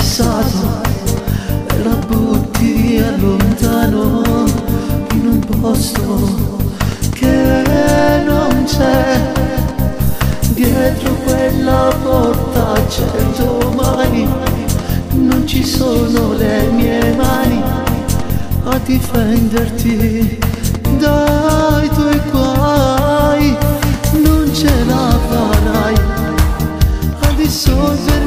passato e la butti lontano in un posto che non c'è. Dietro quella porta c'è domani, non ci sono le mie mani a difenderti dai tuoi guai. Non ce la farai a dissolvere